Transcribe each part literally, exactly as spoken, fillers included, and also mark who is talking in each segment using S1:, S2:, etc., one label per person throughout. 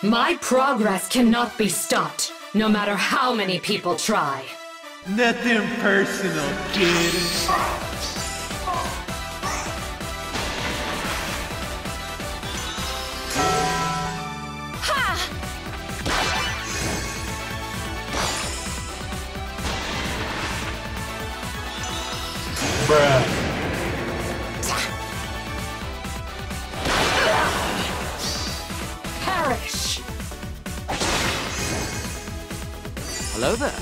S1: My progress cannot be stopped, no matter how many people try.
S2: Nothing personal, kid. Bruh.
S1: Perish!
S3: Hello there.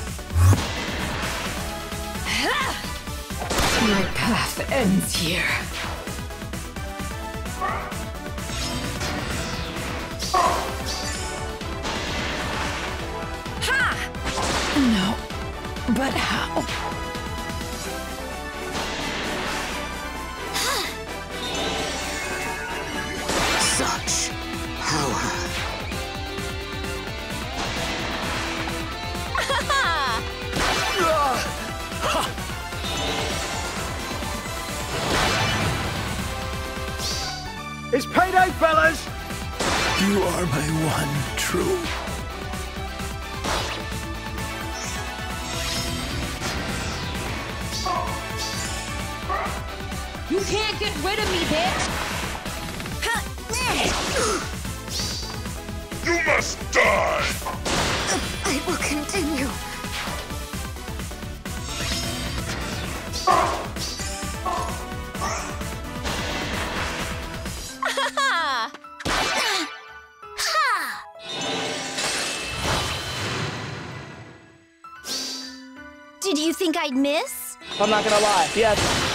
S1: My path ends here. Ha! No, but how?
S3: Such power.
S4: It's payday, fellas!
S5: You are my one true.
S6: You can't get rid of me, bitch!
S7: You must die!
S6: I will continue.
S8: Did you think I'd miss?
S4: I'm not gonna lie, yes.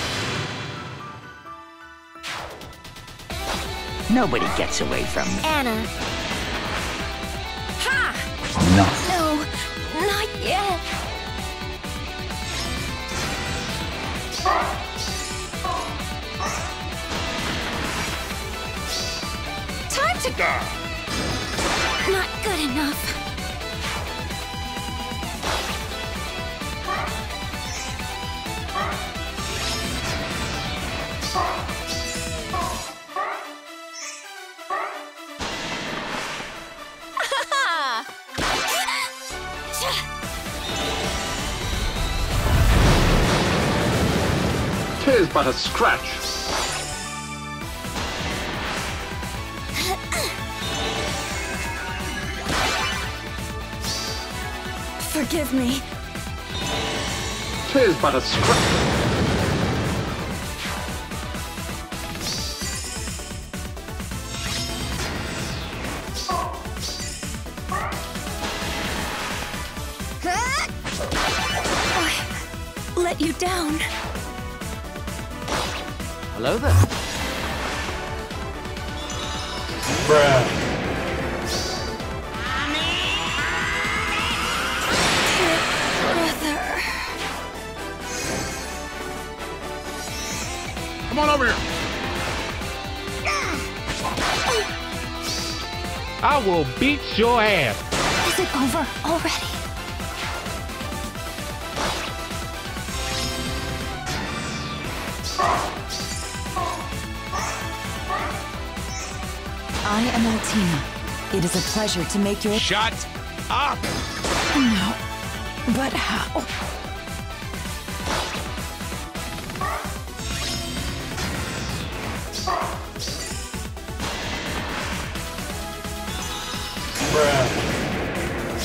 S3: Nobody gets away from me.
S8: Anna.
S6: Ha!
S5: No.
S8: No, not yet.
S6: Time to go!
S8: Not good enough.
S2: Tis but a scratch.
S8: Forgive me.
S2: Tis but a scratch.
S8: I let you down.
S3: Hello there.
S2: Bruh.
S8: Brother.
S7: Come on over here!
S9: I will beat your ass.
S8: Is it over already?
S10: I am Altina. It is a pleasure to make your—
S9: Shut up!
S1: No, but how?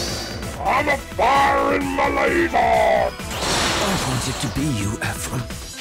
S7: I'm a fire in my laser!
S5: I wanted to be you, Ephraim.